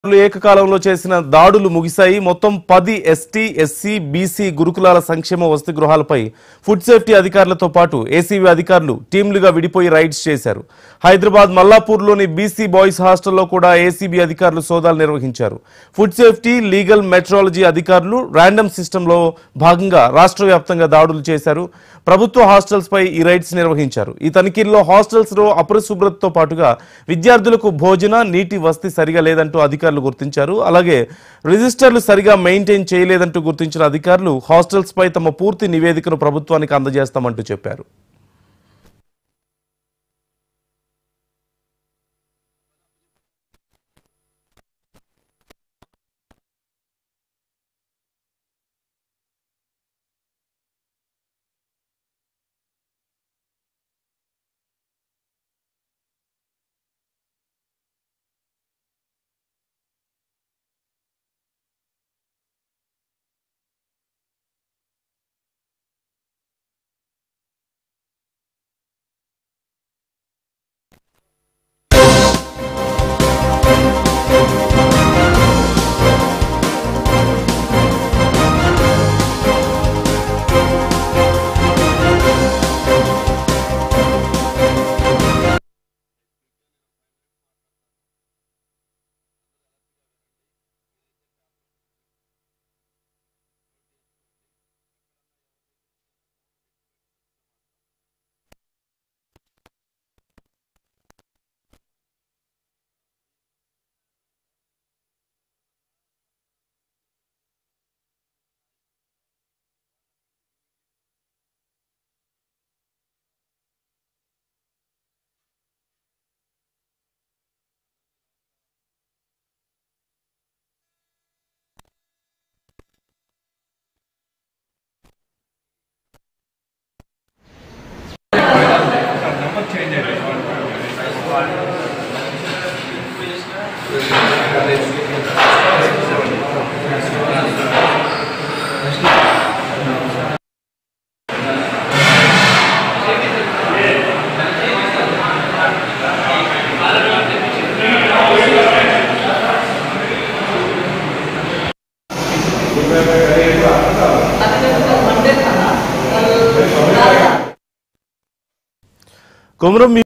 ఏకకాలంలో చేసిన దాడులు ముగిశాయి. మొత్తం 10 ఎస్టీ, ఎస్సీ, బీసీ గురుకులాల సంక్షేమ వసతి గృహాలపై ఫుడ్ సేఫ్టీ అధికారులతో పాటు ఏసీబీ అధికారులు టీంలుగా విడిపోయి రైడ్స్ చేశారు. హైదరాబాద్ మల్లాపూర్లోని బీసీ బాయ్స్ హాస్టల్లో కూడా ఏసీబీ అధికారులు సోదాలు నిర్వహించారు. ఫుడ్ సేఫ్టీ, లీగల్ మెట్రాలజీ అధికారులు ర్యాండమ్ సిస్టంలో భాగంగా రాష్ట్ర వ్యాప్తంగా దాడులు చేశారు. ప్రభుత్వ హాస్టల్స్ పై ఈ రైడ్స్ నిర్వహించారు. ఈ తనిఖీల్లో హాస్టల్స్ లో అపరిశుభ్రతతో పాటుగా విద్యార్థులకు భోజన, నీటి వసతి సరిగా లేదంటూ అధికారులు గుర్తించారు. అలాగే రిజిస్టర్లు సరిగా మెయింటైన్ చేయలేదంటూ గుర్తించిన అధికారులు హాస్టల్స్ పై తమ పూర్తి నివేదికను ప్రభుత్వానికి అందజేస్తామంటూ చెప్పారు. కొమరం